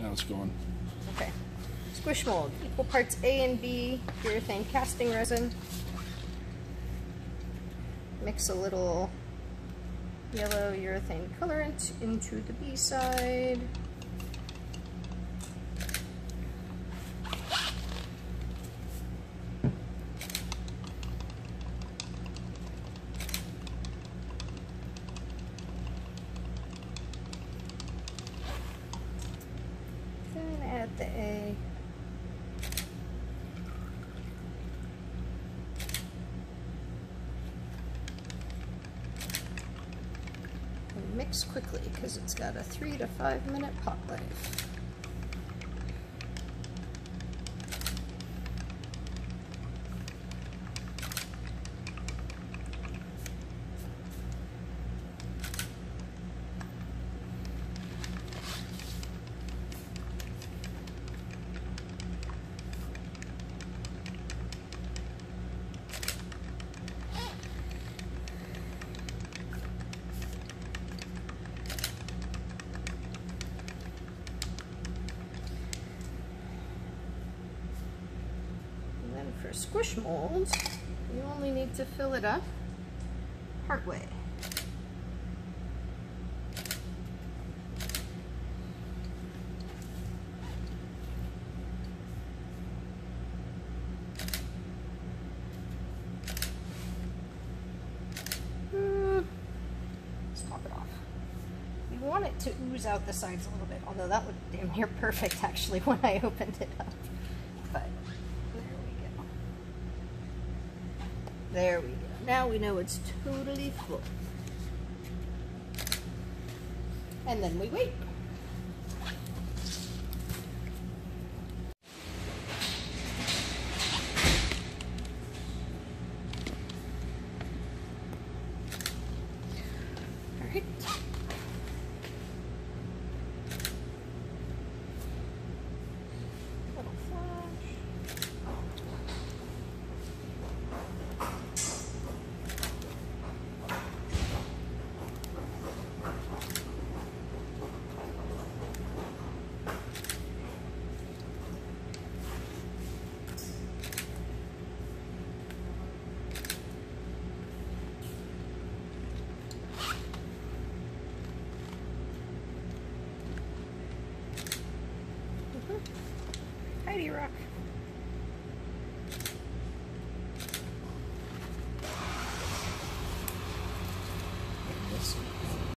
Now it's going. Okay. Squish mold, equal parts A and B urethane casting resin. Mix a little yellow urethane colorant into the B side. Then add the A. Mix quickly because it's got a 3 to 5 minute pot life. For squish molds, you only need to fill it up partway. Let's top it off. You want it to ooze out the sides a little bit, although that looked damn near perfect actually when I opened it up. But there we go. Now we know it's totally full. And then we wait. All right. Little flash. Tidy rock.